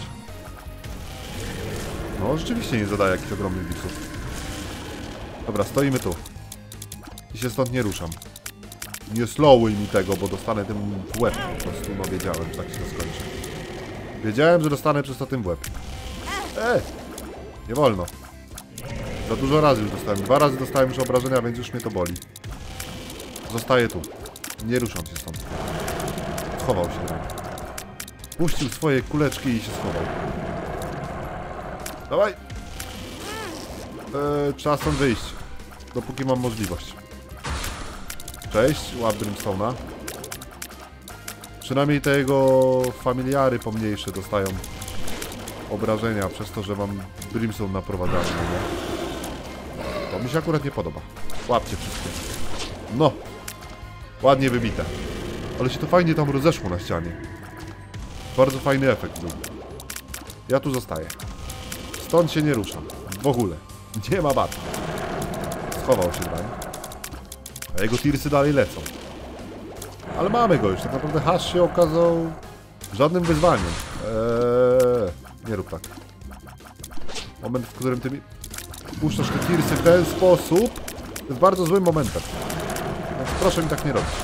No, rzeczywiście nie zadaje jakichś ogromnych diksów. Dobra, stoimy tu. I się stąd nie ruszam. Nie slowuj mi tego, bo dostanę tym w łeb po prostu. No wiedziałem, że tak się to skończy. Wiedziałem, że dostanę przez to tym w łeb. Nie wolno. Za dużo razy już dostałem. 2 razy dostałem już obrażenia, więc już mnie to boli. Zostaję tu. Nie ruszam się stąd. Schował się. Puścił swoje kuleczki i się schował. Dawaj! Trzeba stąd wyjść. Dopóki mam możliwość. Cześć, łap Brimstone'a. Przynajmniej te jego familiary pomniejsze dostają obrażenia przez to, że mam Brimstone naprowadzany. To mi się akurat nie podoba. Łapcie wszystkie. No! Ładnie wybite. Ale się to fajnie tam rozeszło na ścianie. Bardzo fajny efekt był. Ja tu zostaję. Stąd się nie ruszam. W ogóle. Nie ma bat. Schował się dalej. A jego tirsy dalej lecą. Ale mamy go już. Tak naprawdę hash się okazał żadnym wyzwaniem. Nie rób tak. Moment, w którym ty mi puszczasz te tirsy w ten sposób, to jest bardzo złym momentem. Więc proszę mi tak nie robić.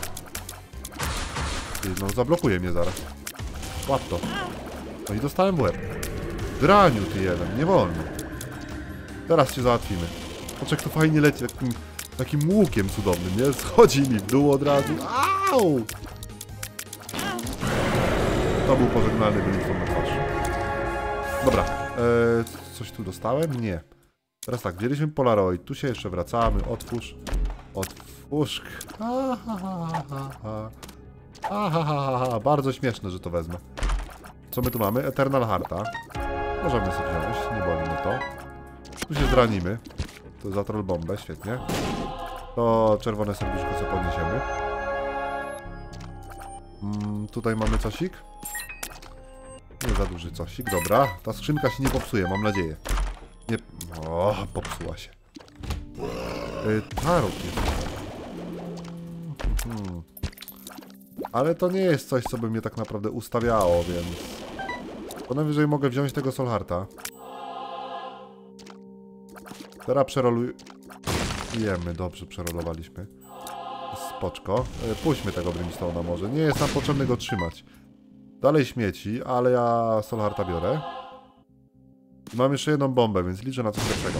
No, zablokuje mnie zaraz. Łap to. No i dostałem w łeb. Draniu ty jeden, nie wolno. Teraz cię załatwimy. Poczek to fajnie leci takim łukiem cudownym, nie? Schodzi mi w dół od razu. Au! To był pożegnalny Brimstone na twarz. Dobra. Coś tu dostałem? Nie. Teraz tak, wzięliśmy Polaroid. Tu się jeszcze wracamy. Otwórz. Otwórz. Bardzo śmieszne, że to wezmę. Co my tu mamy? Eternal Hearta. Możemy sobie wziąć, nie boli mnie to. Tu się zranimy. To za troll bombę, świetnie. To czerwone serduszko co podniesiemy. Tutaj mamy cosik. Nie za duży cosik, dobra. Ta skrzynka się nie popsuje, mam nadzieję. Nie... O, popsuła się. Tarot jest. Ale to nie jest coś, co by mnie tak naprawdę ustawiało, więc... To najwyżej mogę wziąć tego Soulhearta. Teraz przerolujemy. Dobrze, przerolowaliśmy. Spoczko. Puśćmy tego Brimstone'a może. Nie jest nam potrzebny go trzymać. Dalej śmieci, ale ja Soulhearta biorę. I mam jeszcze jedną bombę, więc liczę na coś lepszego.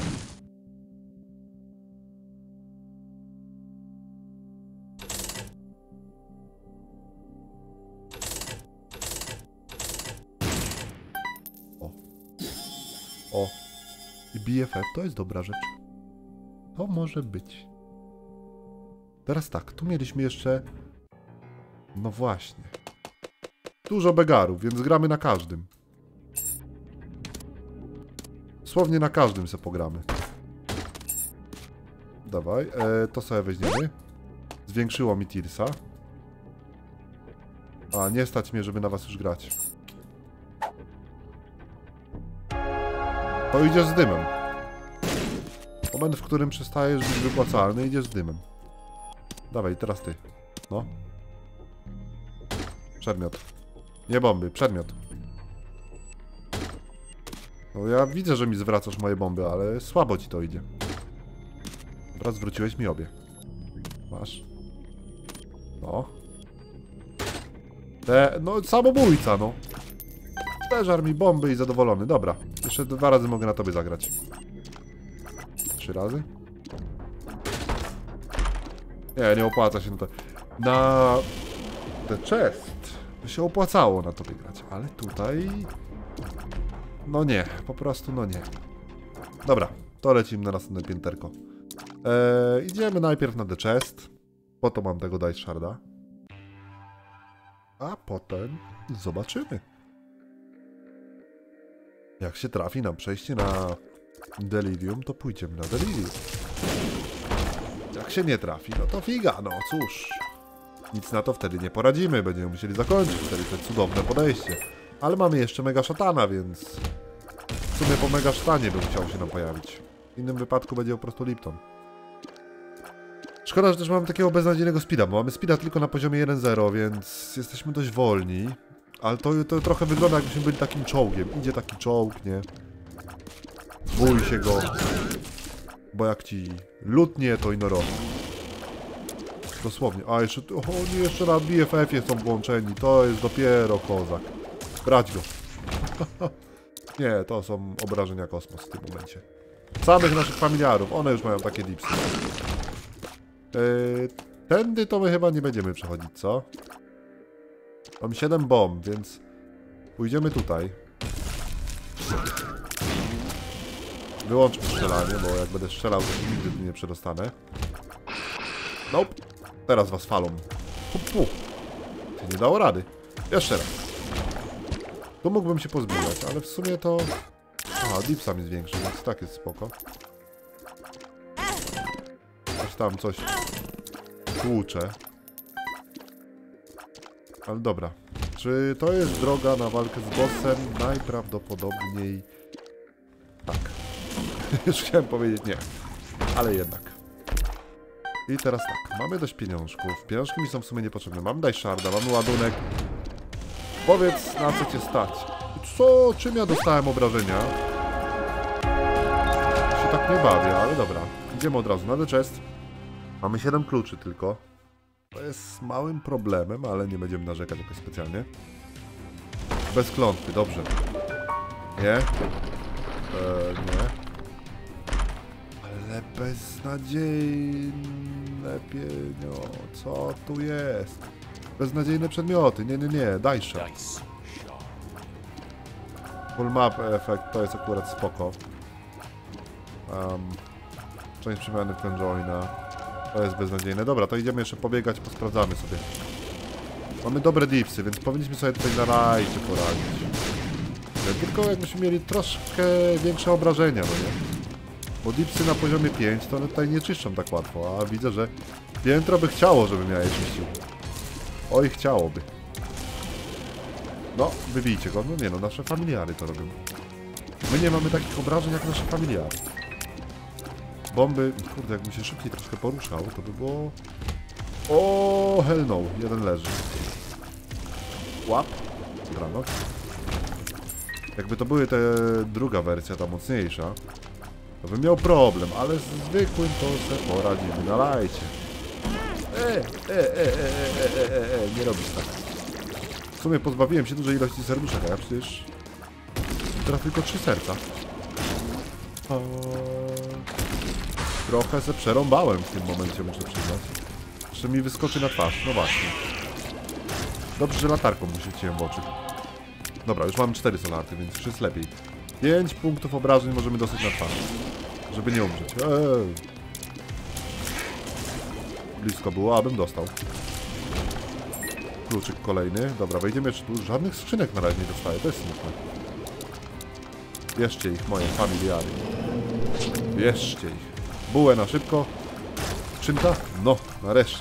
O. I BFF to jest dobra rzecz. To może być. Teraz tak, tu mieliśmy jeszcze... No właśnie. Dużo begarów, więc gramy na każdym. Dosłownie na każdym se pogramy. Dawaj, to sobie weźmiemy. Zwiększyło mi tirsa. A, nie stać mnie, żeby na was już grać. To idziesz z dymem. Moment, w którym przestajesz być wypłacalny, idziesz z dymem. Dawaj, teraz ty. No. Przedmiot. Nie bomby, przedmiot. No ja widzę, że mi zwracasz moje bomby, ale słabo ci to idzie. Dobra, zwróciłeś mi obie. Masz. No. No, samobójca, no. Zeżar mi bomby i zadowolony. Dobra. Jeszcze 2 razy mogę na tobie zagrać. 3 razy? Nie opłaca się na to. Na... The chest. To się opłacało na tobie grać, ale tutaj... No nie, po prostu no nie. Dobra, to lecimy na następne pięterko. Idziemy najpierw na The Chest. Po to mam tego Dice Sharda. A potem zobaczymy. Jak się trafi nam przejście na Delirium, to pójdziemy na Delirium. Jak się nie trafi, no to figa, no cóż. Nic na to wtedy nie poradzimy, będziemy musieli zakończyć wtedy to cudowne podejście. Ale mamy jeszcze Mega Szatana, więc... W sumie po Mega Szatanie bym chciał się nam pojawić. W innym wypadku będzie po prostu Lipton. Szkoda, że też mamy takiego beznadziejnego speeda, bo mamy speeda tylko na poziomie 1.0, więc jesteśmy dość wolni. Ale to trochę wygląda, jakbyśmy byli takim czołgiem. Idzie taki czołg, nie? Bój się go. Bo jak ci lutnie, to ino robi. Dosłownie. A jeszcze, oni jeszcze na BFF-ie są włączeni. To jest dopiero kozak. Brać go. Nie, to są obrażenia kosmos w tym momencie. Samych naszych familiarów. One już mają takie dipsy. Tędy to my chyba nie będziemy przechodzić, co? Mam 7 bomb, więc pójdziemy tutaj. Wyłączmy strzelanie, bo jak będę strzelał, to się nigdy nie przedostanę. Nope. Teraz was falą. Nie dało rady. Jeszcze raz. Tu mógłbym się pozbierać, ale w sumie to... Aha, dipsa mi zwiększy, więc tak jest spoko. Tam coś tłucze. Ale dobra. Czy to jest droga na walkę z bossem? Najprawdopodobniej tak. Już chciałem powiedzieć nie. Ale jednak. I teraz tak. Mamy dość pieniążków. Pieniążki mi są w sumie niepotrzebne. Mam dajsharda, mamy ładunek. Powiedz, na co cię stać. Co? Czym ja dostałem obrażenia? Się tak nie bawię, ale dobra. Idziemy od razu na the chest. Mamy 7 kluczy tylko. To jest małym problemem, ale nie będziemy narzekać jakoś specjalnie. Bez klątwy, dobrze. Nie? Nie. Ale beznadziejne pieniądze. Co tu jest? Beznadziejne przedmioty. Nie, nie, nie. Daj się. Full map efekt to jest akurat spoko. Część przemiany w Conjoina. To jest beznadziejne. Dobra, to idziemy jeszcze pobiegać, posprawdzamy sobie. Mamy dobre dipsy, więc powinniśmy sobie tutaj na rajcie poradzić. Tylko jakbyśmy mieli troszkę większe obrażenia, no nie? Bo dipsy na poziomie 5 to one tutaj nie czyszczą tak łatwo, a widzę, że piętro by chciało, żebym ja je czyścił. Oj, chciałoby. No, wybijcie go. No nie no, nasze familiary to robią. My nie mamy takich obrażeń jak nasze familiary. Bomby... Kurde, jakbym się szybciej troszkę poruszał, to by było... O, hell no. Jeden leży. Łap. Dobranoc. Jakby to były te druga wersja, ta mocniejsza, to bym miał problem, ale z zwykłym to sobie poradzimy na lajcie. Nie robisz tak. W sumie pozbawiłem się dużej ilości serduszek, a ja przecież... Teraz tylko 3 serca. Trochę se przerąbałem w tym momencie, muszę przyznać. Jeszcze mi wyskoczy na twarz, no właśnie. Dobrze, że latarką mu się wciąłem w oczy. Dobra, już mam 4 solarty, więc już jest lepiej. 5 punktów obrażeń możemy dostać na twarz. Żeby nie umrzeć. Blisko było, abym dostał. Kluczyk kolejny. Dobra, wejdziemy jeszcze tu. Żadnych skrzynek na razie nie dostaję, to jest smutne. Bierzcie ich, moje familiary. Bierzcie ich. Bułę na szybko. Skrzynka? No, nareszcie.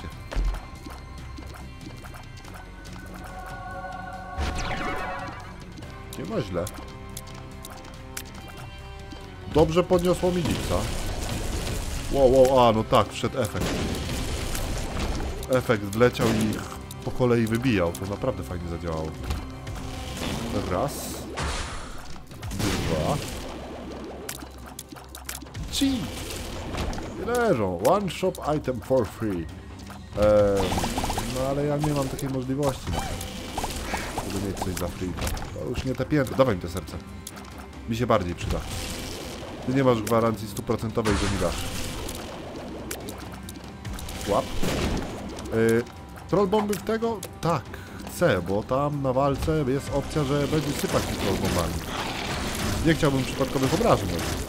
Nie ma źle. Dobrze podniosło mi dipsa. Wow, a no tak, wszedł efekt. Efekt wleciał i ich po kolei wybijał. To naprawdę fajnie zadziałało. Raz. Dwa. 3. Leżą. One shop item for free. No ale ja nie mam takiej możliwości. Żeby mieć coś za free. To już nie te piętro. Dawaj mi te serce. Mi się bardziej przyda. Ty nie masz gwarancji 100%, że mi dasz. Łap. Troll bomby w tego? Tak, chcę, bo tam na walce jest opcja, że będzie sypać mi troll bombami. Nie chciałbym przypadkowych obrażeń.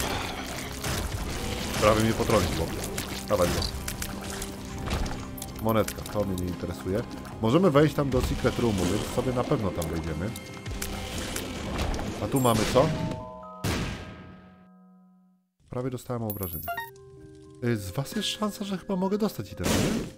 Prawie mnie potrącił. Dawaj go. Monetka, to mnie nie interesuje. Możemy wejść tam do secret roomu, więc sobie na pewno tam wejdziemy. A tu mamy co? Prawie dostałem obrażenie. Z was jest szansa, że chyba mogę dostać item, nie?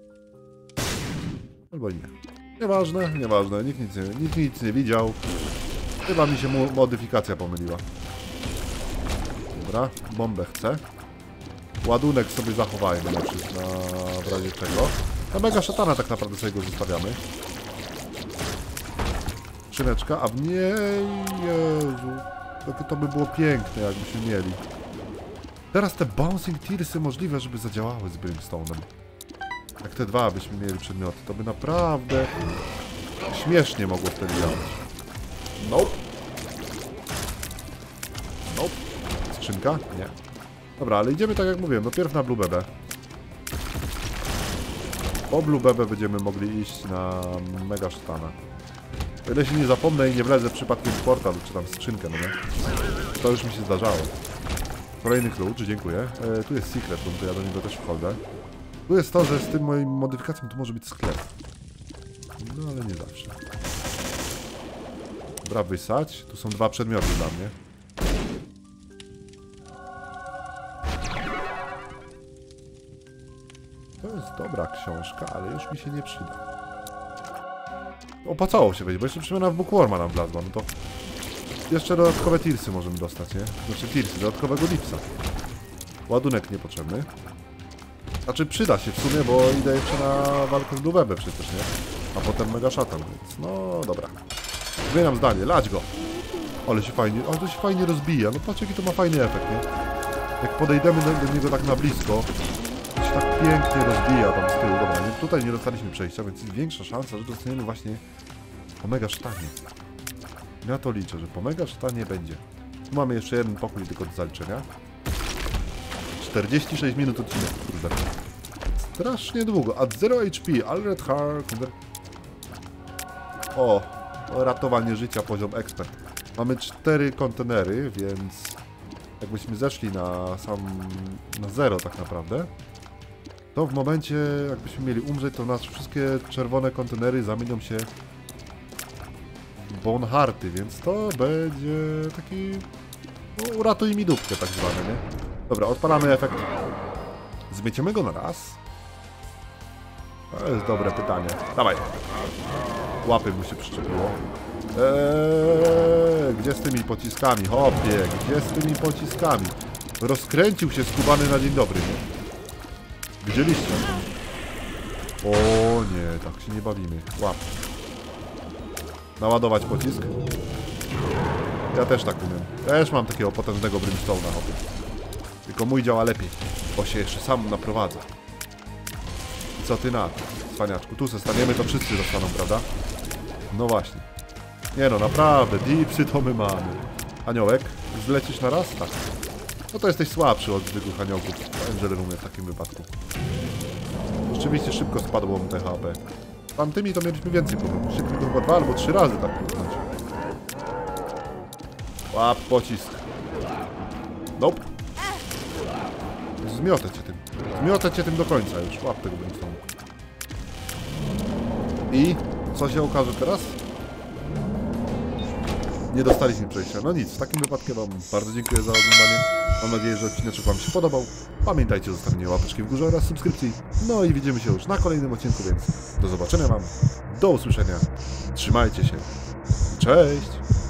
Albo nie. Nieważne. Nikt nic nie widział. Chyba mi się modyfikacja pomyliła. Dobra, bombę chcę. Ładunek sobie zachowajmy na w razie czego. Na mega szatana tak naprawdę sobie go zostawiamy. skrzyneczka, a w niej... Jezu. To by było piękne, jakbyśmy mieli. Teraz te Bouncing Tearsy możliwe, żeby zadziałały z Brimstone'em. Jak te dwa byśmy mieli przedmioty, to by naprawdę śmiesznie mogło wtedy działać. Nope. Nope. Skrzynka? Nie. Dobra, ale idziemy tak jak mówiłem, no pierw na Blue Bebe. Po Blue Bebe będziemy mogli iść na Mega Sztana. O ile się nie zapomnę i nie wlezę przypadkiem w portal, czy tam skrzynkę, no nie? To już mi się zdarzało. Kolejny klucz, dziękuję. Tu jest secret room, to ja do niego też wchodzę. Tu jest to, że z tym moim modyfikacją tu może być sklep. No ale nie zawsze. Dobra, wysać. Tu są dwa przedmioty dla mnie. To jest dobra książka, ale już mi się nie przyda. Opłacało się wejść, bo jeszcze przemiana w Bookworma nam wlazła, no to... Jeszcze dodatkowe Tearsy możemy dostać, nie? Znaczy Tearsy, dodatkowego Lipsa. Ładunek niepotrzebny. Znaczy przyda się w sumie, bo idę jeszcze na walkę z Blue Bebe przecież, nie? A potem Mega Szatan, więc no dobra. Zmieniam zdanie, lać go! Ale to się fajnie rozbija, no patrz jaki to ma fajny efekt, nie? Jak podejdziemy do niego tak na blisko, to się tak pięknie rozbija tam z tyłu. Dobra, nie, tutaj nie dostaliśmy przejścia, więc jest większa szansa, że dostaniemy właśnie po Mega Sztanie. Ja to liczę, że po Mega Sztanie będzie. Tu mamy jeszcze jeden pokój tylko do zaliczenia. 46 minut odcinek, kurde. Strasznie długo. At 0 HP, Alred Hard. O, ratowanie życia, poziom ekspert. Mamy 4 kontenery, więc jakbyśmy zeszli na 0 tak naprawdę, to w momencie jakbyśmy mieli umrzeć, to nasze wszystkie czerwone kontenery zamienią się w Bone Hearty, więc to będzie taki... No, uratuj mi dupkę tak zwany, nie? Dobra, odpalamy efekt. Zmieciemy go na raz? To jest dobre pytanie. Dawaj. Łapy mu się przyczepiło. Gdzie z tymi pociskami? Hopie, gdzie z tymi pociskami? Rozkręcił się skubany na dzień dobry, nie? Widzieliście? O nie, tak się nie bawimy. Łap. Naładować pocisk. Ja też tak umiem. Też mam takiego potężnego Brimstone'a, hopie. Tylko mój działa lepiej, bo się jeszcze sam naprowadza. I co ty na to, cwaniaczku? Tu se staniemy, to wszyscy zostaną, prawda? No właśnie. Nie no, naprawdę, dipsy to my mamy. Aniołek, zlecisz na raz? Tak. No to jesteś słabszy od zwykłych aniołków w Angel Roomie w takim wypadku. Rzeczywiście szybko spadło mu THP. Tamtymi to mieliśmy więcej problemów. Szybko to chyba 2 albo 3 razy tak puknąć. Łap pocisk. Nope. Zmiotę cię tym. Zmiotę cię tym do końca już. Łap tego Brimstone'u. I co się okaże teraz? Nie dostaliśmy przejścia. No nic, w takim wypadku wam bardzo dziękuję za oglądanie. Mam nadzieję, że odcinek wam się podobał. Pamiętajcie o zostawieniu łapeczki w górze oraz subskrypcji. No i widzimy się już na kolejnym odcinku, więc do zobaczenia wam. Do usłyszenia. Trzymajcie się. Cześć!